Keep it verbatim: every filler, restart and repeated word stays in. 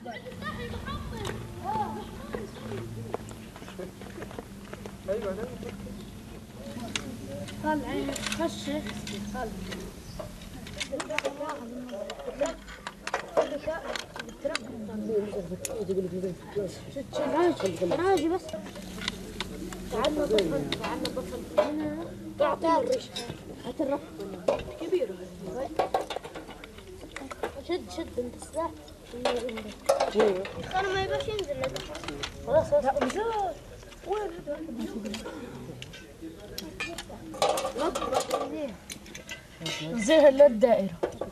ايوه طلع خش طلع راجي بس تعالنا بطل تعالنا بطل هنا تعطي الريش هات الرف كبيرة شد شد انت السلاح انا ما يبغاش ينزل خلاص خلاص لا مزال وين هذا زي الدائرة